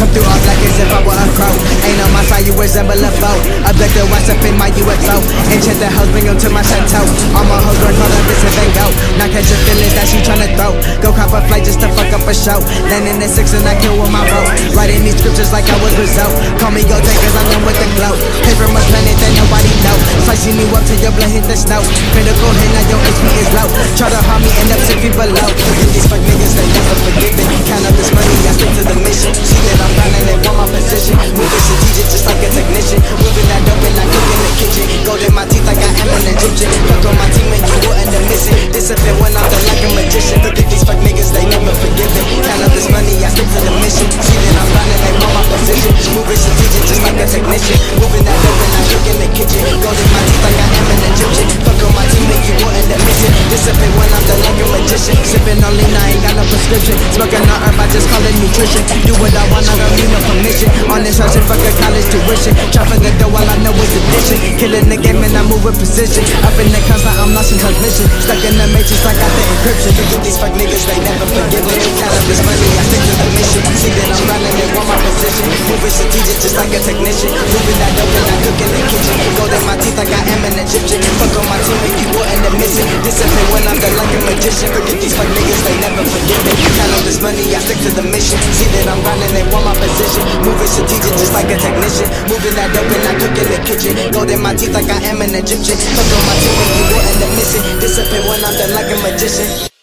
through all black as if I were a crow. Ain't on my side, you resemble a foe. Abducted once up in my UFO. Enchanted hoes, bring them to my chateau. All my hoes work hard on this and Van Gogh. Not catch your feelings that she tryna throw. Go cop a flight just to fuck up a show. Landing at 6 and I kill with my rope. Writing these scriptures like I was Rizzo. Call me go takers, I'm in with the glow. Came from a planet that nobody know. Slicing you up till your blood hit the snow. Critical hit, now your HP is low. Try to harm me, end up 6 feet below. These fuck niggas, they never forgive me. Count up this money, I stick to the mission. See that I'm grinding, they want my position. Moving strategic just like a technician. Moving that dope and I cook in the kitchen. Gold in my teeth like I am an Egyptian. Fuck on my team and you wouldn't have missed it. Discipline when I'm done like a magician. Look at these fuck niggas, they never forgive me. Count up this money, I stick to the mission. See that I'm grinding, they want my position. Moving strategic just like a technician. Moving that dope and I cook in the kitchen. Gold in my teeth like I am an Egyptian. Fuck on my team and you wouldn't have missed it. Discipline when I'm done like a magician. Sipping on lean, I ain't got no prescription. Smoking on herb, I just call it nutrition. Do what I want, I don't need no permission. On this rushing, fuck a college tuition. Chopping the dough, all I know is addiction. Killing the game and I move with precision. Up in the constant, I'm lost in transmission. Stuck in the matrix like I got the encryption. Look at these fuck niggas, they never forgive me. Count up this money, I stick to the mission. See that I'm running, they want my position. Moving strategic just like a technician. Moving that dope and I cook in the kitchen. Gold in my teeth like I am an Egyptian. Fuck on my team and you wouldn't have missed it. Discipline when I'm done like a magician. Forget these fuck niggas, they never forgive me. Count up this money, I stick to the mission. See that I'm running, they want my position. Moving strategic just like a technician. Moving that dope and I cook in the kitchen. Gold in my teeth like I am an Egyptian. Fuck on my team and you wouldn't have missed it. Discipline when I'm done like a magician.